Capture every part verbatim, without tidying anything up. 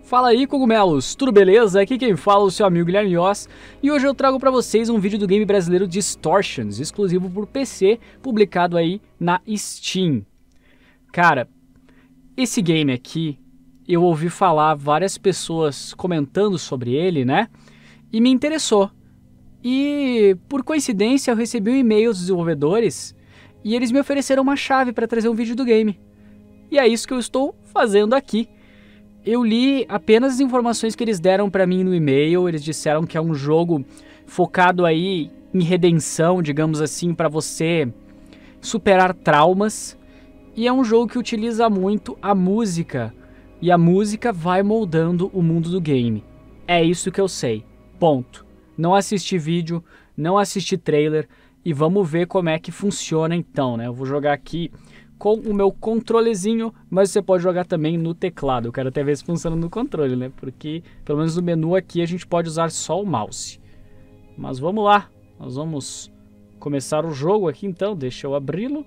Fala aí, cogumelos, tudo beleza? Aqui quem fala é o seu amigo Guilherme Oz e hoje eu trago pra vocês um vídeo do game brasileiro Distortions, exclusivo por P C, publicado aí na Steam. Cara, esse game aqui, eu ouvi falar várias pessoas comentando sobre ele, né? E me interessou. E por coincidência eu recebi um e-mail dos desenvolvedores e eles me ofereceram uma chave para trazer um vídeo do game. E é isso que eu estou fazendo aqui. Eu li apenas as informações que eles deram para mim no e-mail. Eles disseram que é um jogo focado aí em redenção, digamos assim, para você superar traumas. E é um jogo que utiliza muito a música. E a música vai moldando o mundo do game. É isso que eu sei. Ponto. Não assisti vídeo, não assisti trailer. E vamos ver como é que funciona então, né? Eu vou jogar aqui com o meu controlezinho, mas você pode jogar também no teclado. Eu quero até ver se funciona no controle, né? Porque pelo menos no menu aqui a gente pode usar só o mouse. Mas vamos lá, nós vamos começar o jogo aqui então. Deixa eu abri-lo.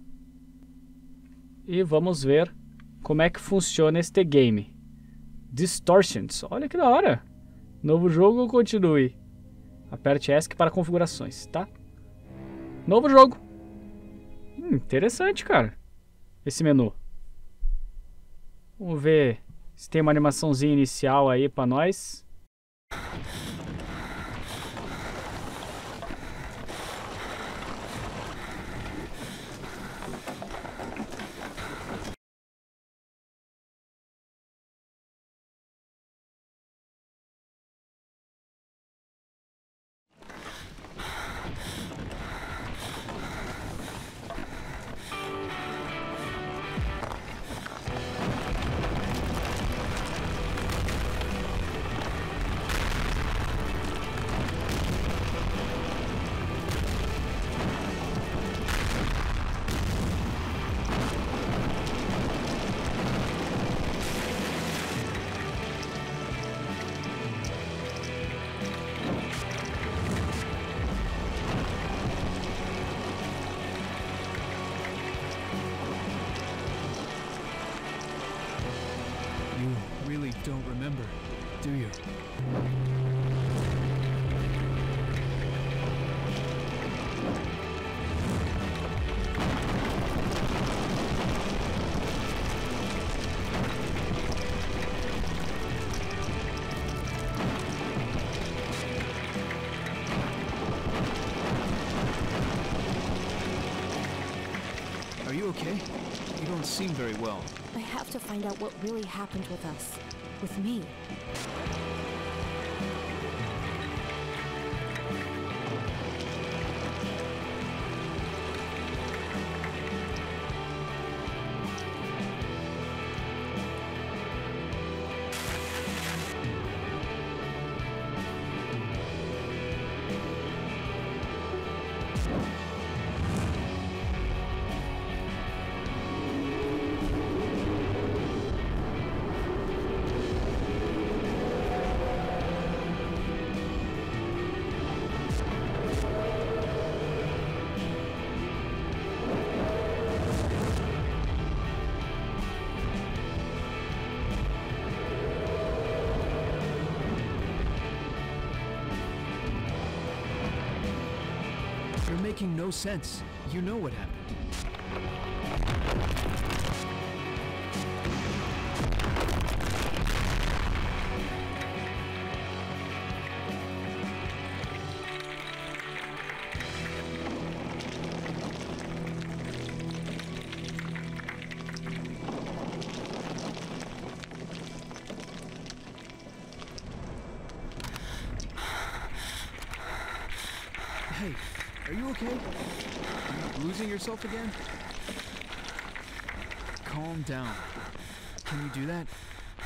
E vamos ver como é que funciona este game. Distortions, olha que da hora. Novo jogo, continue. Aperte ESC para configurações, tá? Novo jogo. Hum, interessante, cara. Esse menu. Vamos ver se tem uma animaçãozinha inicial aí pra nós. You really don't remember, do you? Are you okay? You don't seem very well. I have to find out what really happened with us. With me. You're making no sense. You know what happened. Hey, are you okay? Are you losing yourself again? Calm down. Can you do that?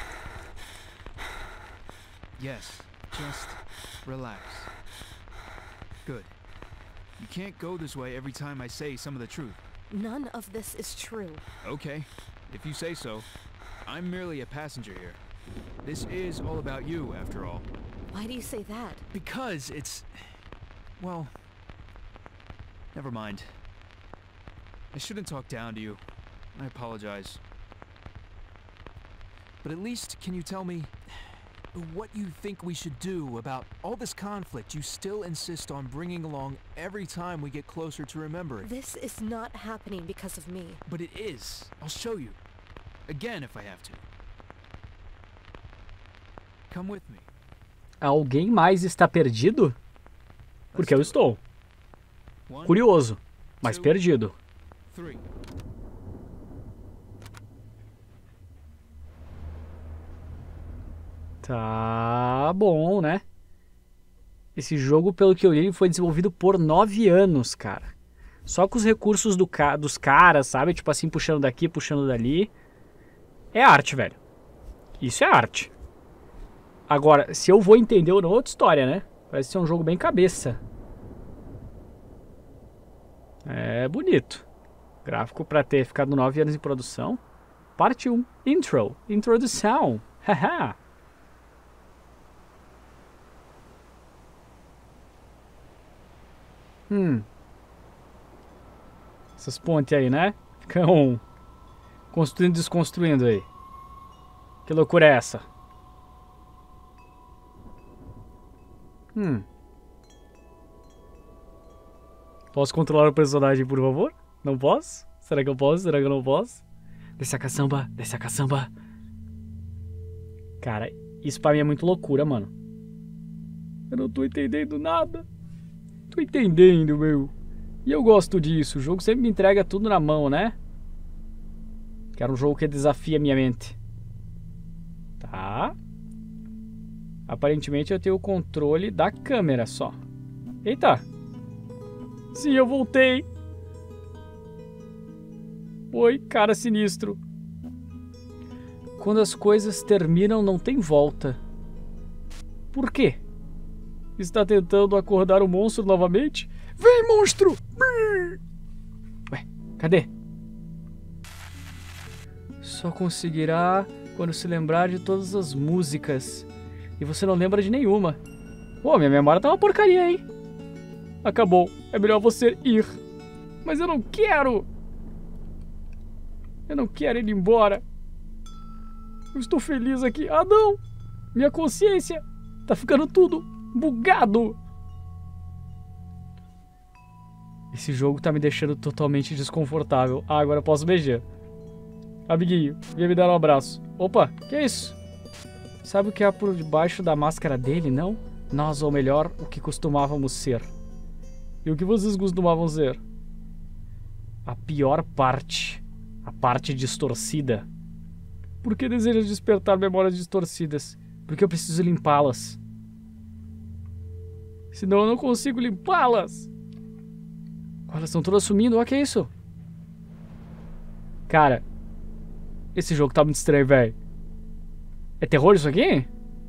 Yes, just relax. Good. You can't go this way every time I say some of the truth. None of this is true. Okay, if you say so. I'm merely a passenger here. This is all about you, after all. Why do you say that? Because it's... well... never mind. I shouldn't talk down to you. I apologize. But at least, can you tell me what you think we should do about all this conflict you still insist on bringing along every time we get closer to remembering? This is not happening because of me. But it is. I'll show you. Again, if I have to. Come with me. Alguém mais está perdido? Porque eu Let's do estou. it. One, Curioso, mas two, perdido. three. Tá bom, né? Esse jogo, pelo que eu li, foi desenvolvido por nove anos, cara. Só com os recursos do ca dos caras, sabe? Tipo assim, puxando daqui, puxando dali. É arte, velho. Isso é arte. Agora, se eu vou entender ou não, é outra história, né? Parece ser um jogo bem cabeça. É bonito. Gráfico pra ter ficado nove anos em produção. Parte um. Intro. Introdução. Haha. Hum. Essas pontes aí, né? Ficam construindo e desconstruindo aí. Que loucura é essa? Hum. Posso controlar o personagem, por favor? Não posso? Será que eu posso? Será que eu não posso? Desce a caçamba, desce a caçamba. Cara, isso pra mim é muito loucura, mano. Eu não tô entendendo nada. Tô entendendo, meu. E eu gosto disso. O jogo sempre me entrega tudo na mão, né? Quero um jogo que desafia a minha mente. Tá. Aparentemente eu tenho o controle da câmera só. Eita. Sim, eu voltei. Oi, cara sinistro. Quando as coisas terminam, não tem volta. Por quê? Está tentando acordar o monstro novamente? Vem, monstro! Ué, cadê? Só conseguirá quando se lembrar de todas as músicas. E você não lembra de nenhuma. Pô, minha memória tá uma porcaria, hein? Acabou. É melhor você ir. Mas eu não quero. Eu não quero ir embora. Eu estou feliz aqui. Ah, não! Minha consciência tá ficando tudo bugado. Esse jogo tá me deixando totalmente desconfortável. Ah, agora eu posso beijar. Amiguinho, venha me dar um abraço. Opa, que é isso? Sabe o que há por debaixo da máscara dele, não? Nós, ou melhor, o que costumávamos ser. E o que vocês costumavam ser? A pior parte. A parte distorcida. Por que deseja despertar memórias distorcidas? Porque eu preciso limpá-las. Senão eu não consigo limpá-las. Elas estão todas sumindo. Olha que é isso? Cara, esse jogo tá muito estranho, velho. É terror isso aqui?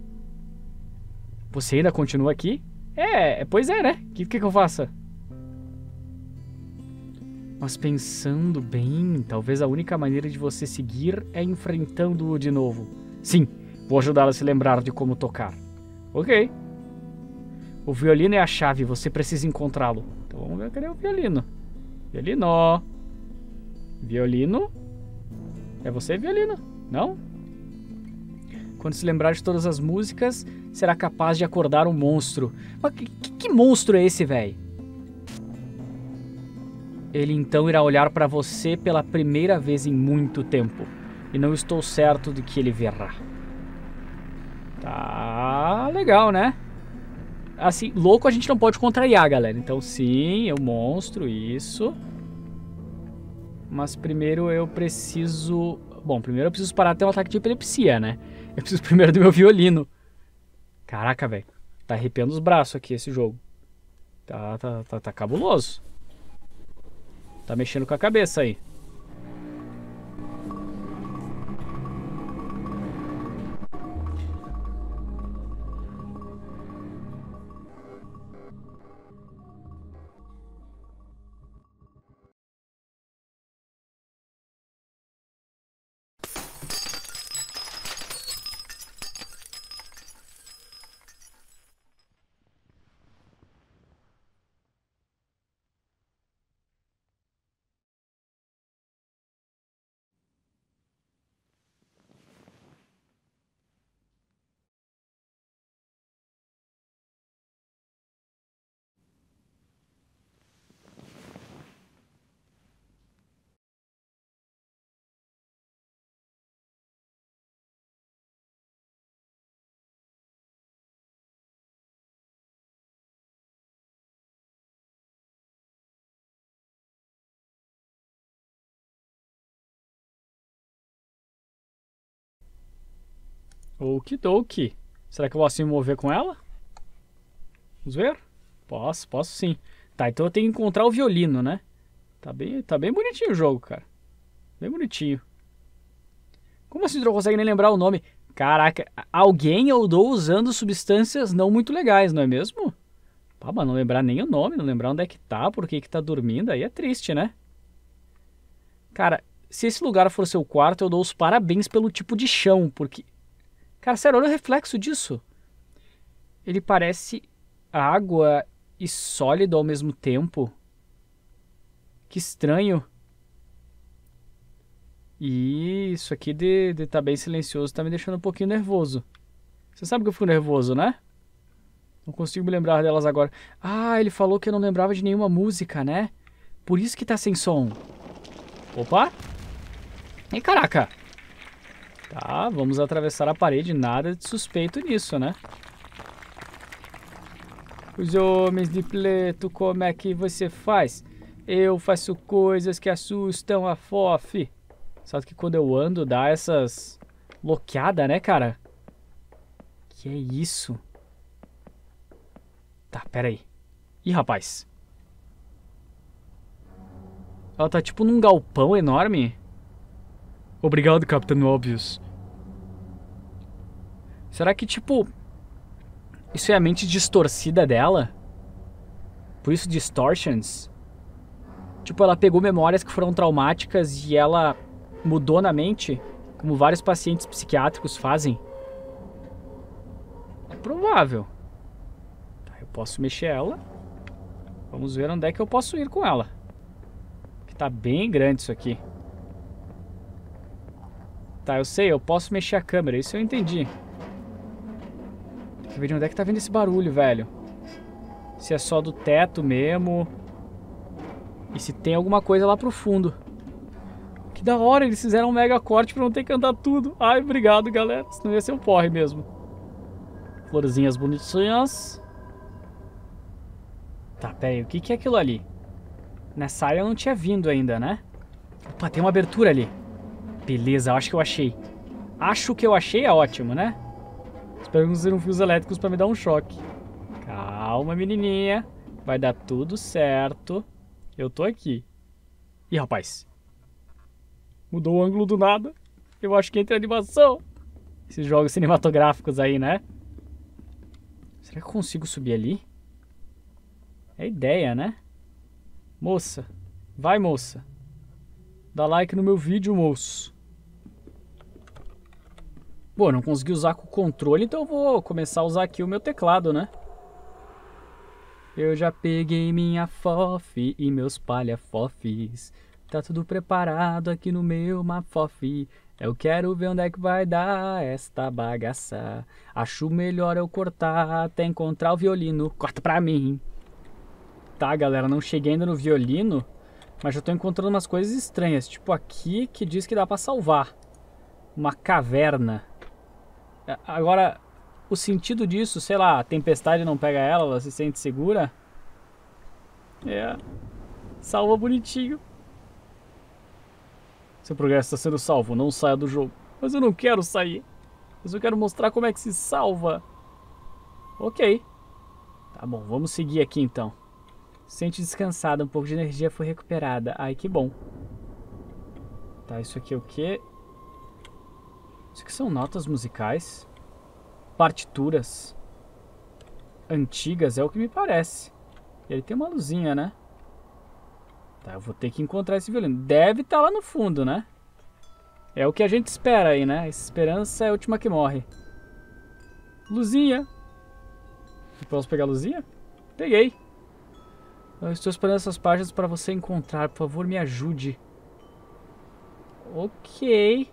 Você ainda continua aqui? É, pois é, né? O que, que que eu faça? Mas pensando bem, talvez a única maneira de você seguir é enfrentando-o de novo. Sim, vou ajudá-la a se lembrar de como tocar. Ok. O violino é a chave, você precisa encontrá-lo. Então vamos ver, cadê o violino? Violino. Violino? É você, violino? Não? Quando se lembrar de todas as músicas, será capaz de acordar um monstro. Mas que, que, que monstro é esse, velho? Ele então irá olhar para você pela primeira vez em muito tempo. E não estou certo de que ele verá. Tá legal, né? Assim, louco a gente não pode contrariar, galera. Então sim, é o monstro, isso. Mas primeiro eu preciso... Bom, primeiro eu preciso parar de ter um ataque de epilepsia, né? Eu preciso primeiro do meu violino. Caraca, velho. Tá arrepiando os braços aqui esse jogo. Tá, tá, tá, tá cabuloso. Tá mexendo com a cabeça aí. Okidoki. Será que eu posso me mover com ela? Vamos ver? Posso, posso sim. Tá, então eu tenho que encontrar o violino, né? Tá bem, tá bem bonitinho o jogo, cara. Bem bonitinho. Como assim tu não consegue nem lembrar o nome? Caraca, alguém andou usando substâncias não muito legais, não é mesmo? Pá, mas não lembrar nem o nome, não lembrar onde é que tá, por que que tá dormindo, aí é triste, né? Cara, se esse lugar for seu quarto, eu dou os parabéns pelo tipo de chão, porque... Cara, sério, olha o reflexo disso. Ele parece água e sólido ao mesmo tempo. Que estranho. E isso aqui de estar tá bem silencioso tá me deixando um pouquinho nervoso. Você sabe que eu fico nervoso, né? Não consigo me lembrar delas agora. Ah, ele falou que eu não lembrava de nenhuma música, né? Por isso que tá sem som. Opa! Ih, caraca! Tá, vamos atravessar a parede. Nada de suspeito nisso, né? Os homens de Pleto, como é que você faz? Eu faço coisas que assustam a Fofi. Sabe que quando eu ando dá essas bloqueadas, né, cara? Que é isso? Tá, pera aí. Ih, rapaz. Ela tá tipo num galpão enorme. Obrigado, Capitão Obvious. Será que, tipo... Isso é a mente distorcida dela? Por isso distortions? Tipo, ela pegou memórias que foram traumáticas e ela mudou na mente? Como vários pacientes psiquiátricos fazem? É provável. Tá, eu posso mexer ela. Vamos ver onde é que eu posso ir com ela. Que tá bem grande isso aqui. Tá, eu sei, eu posso mexer a câmera, isso eu entendi. Tem que ver de onde é que tá vindo esse barulho, velho. Se é só do teto mesmo. E se tem alguma coisa lá pro fundo. Que da hora, eles fizeram um mega corte pra não ter que andar tudo. Ai, obrigado, galera. Senão ia ser um porre mesmo. Florzinhas bonitinhas. Tá, pera aí, o que que é aquilo ali? Nessa área eu não tinha vindo ainda, né? Opa, tem uma abertura ali. Beleza, eu acho que eu achei. Acho que eu achei é ótimo, né? Espero que não sejam fios elétricos pra me dar um choque. Calma, menininha. Vai dar tudo certo. Eu tô aqui. Ih, rapaz. Mudou o ângulo do nada. Eu acho que entra animação. Esses jogos cinematográficos aí, né? Será que eu consigo subir ali? É ideia, né? Moça. Vai, moça. Dá like no meu vídeo, moço. Bom, eu não consegui usar com o controle, então eu vou começar a usar aqui o meu teclado, né? Eu já peguei minha fofi e meus palha-fofis. Tá tudo preparado aqui no meu mafofi. Eu quero ver onde é que vai dar esta bagaça. Acho melhor eu cortar até encontrar o violino. Corta pra mim. Tá, galera, não cheguei ainda no violino, mas já tô encontrando umas coisas estranhas. Tipo aqui que diz que dá pra salvar. Uma caverna. Agora, o sentido disso, sei lá, a tempestade não pega ela, ela se sente segura. É. Salva bonitinho. Seu progresso está sendo salvo, não saia do jogo. Mas eu não quero sair. Mas eu quero mostrar como é que se salva. Ok. Tá bom, vamos seguir aqui então. Sente descansada, um pouco de energia foi recuperada. Ai, que bom. Tá, isso aqui é o quê? Isso aqui são notas musicais. Partituras. Antigas, é o que me parece. Ele tem uma luzinha, né? Tá, eu vou ter que encontrar esse violino. Deve estar lá no fundo, né? É o que a gente espera aí, né? Esperança é a última que morre. Luzinha. Eu posso pegar a luzinha? Peguei. Eu estou esperando essas páginas para você encontrar. Por favor, me ajude. Ok.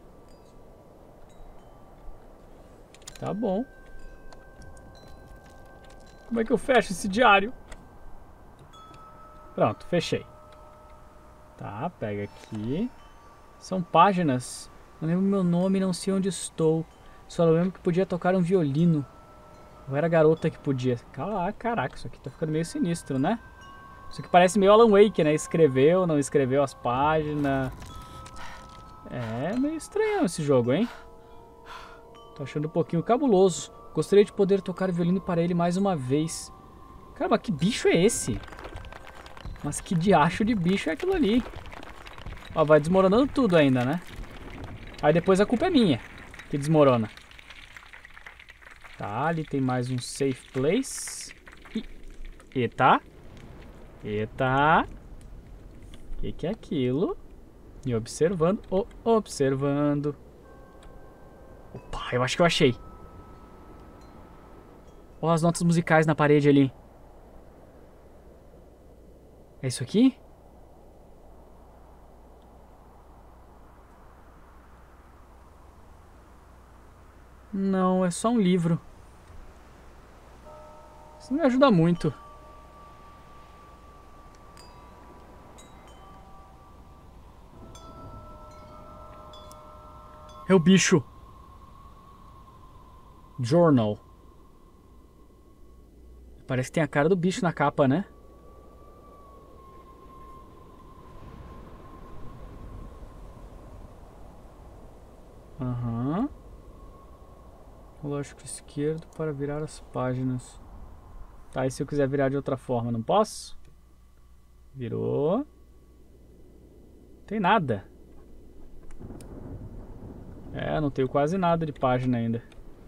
Tá bom. Como é que eu fecho esse diário? Pronto, fechei. Tá, pega aqui. São páginas. Não lembro meu nome, não sei onde estou. Só lembro que podia tocar um violino. Ou era a garota que podia. Ah, caraca, isso aqui tá ficando meio sinistro, né? Isso aqui parece meio Alan Wake, né? Escreveu, não escreveu as páginas. É meio estranho esse jogo, hein? Tô achando um pouquinho cabuloso. Gostaria de poder tocar o violino para ele mais uma vez. Caramba, que bicho é esse? Mas que diacho de bicho é aquilo ali? Ó, vai desmoronando tudo ainda, né? Aí depois a culpa é minha, que desmorona. Tá, ali tem mais um safe place. Ih, eita. Eita. O que, que é aquilo? E observando. Oh, observando. Opa, eu acho que eu achei. Ó, as notas musicais na parede ali. É isso aqui? Não, é só um livro. Isso não me ajuda muito. É o bicho. Journal. Parece que tem a cara do bicho na capa, né? Aham. Uhum. Lógico esquerdo para virar as páginas. Tá, e se eu quiser virar de outra forma, não posso? Virou. Tem nada. É, não tenho quase nada de página ainda.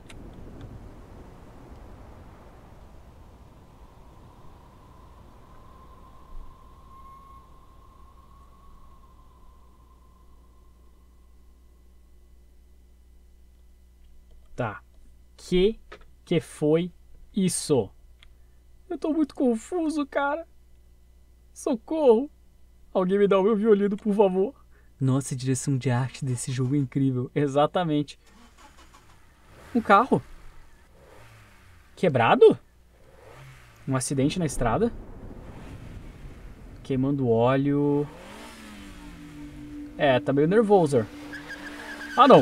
Tá. Que que foi isso? Eu tô muito confuso, cara. Socorro. Alguém me dá o meu violino, por favor. Nossa, a direção de arte desse jogo é incrível. Exatamente. Um carro. Quebrado? Um acidente na estrada? Queimando óleo. É, tá meio nervoso. Ah, não.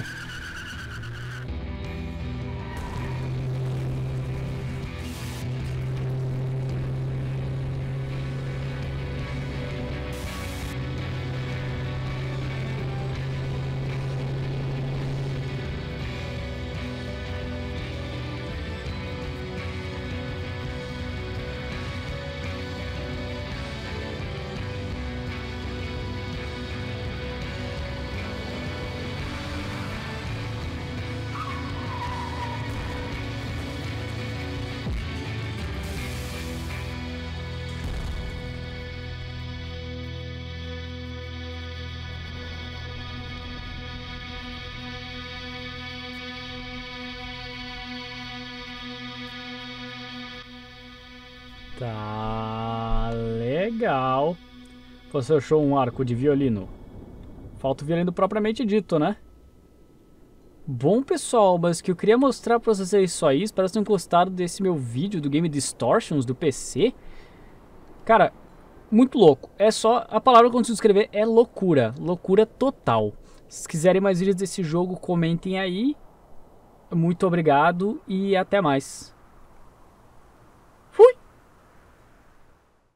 Tá legal. Você achou um arco de violino? Falta o violino propriamente dito, né? Bom, pessoal, mas que eu queria mostrar pra vocês só isso. Espero que vocês tenham gostado desse meu vídeo do Game Distortions do P C. Cara, muito louco. É só... A palavra que eu consigo descrever é loucura. Loucura total. Se quiserem mais vídeos desse jogo, comentem aí. Muito obrigado e até mais.